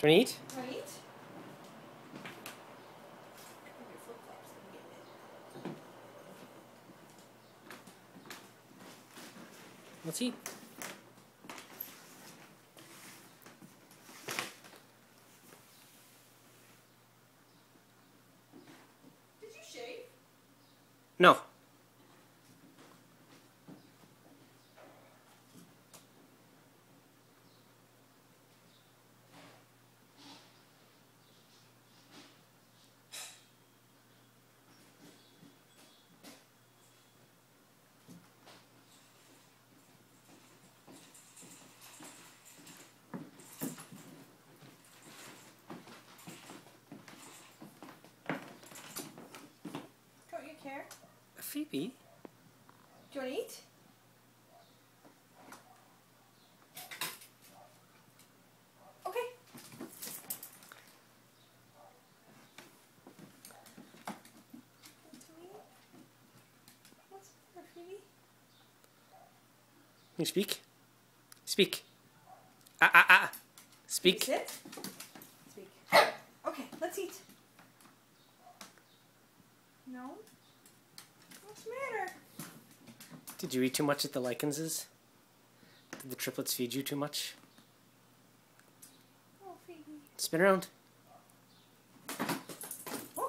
Want to eat? Want to eat? Let's eat. Did you shave? No. Don't you care? Phoebe? Do you want to eat? Okay. What's the matter, Phoebe? Can you speak? Speak. Ah. Speak. Sit. Speak. Okay, let's eat. No? What's the matter? Did you eat too much at the Lycanses? Did the triplets feed you too much? Oh, Phoebe. Spin around. Oh.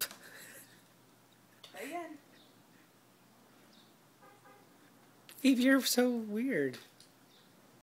Try again. Phoebe, you're so weird.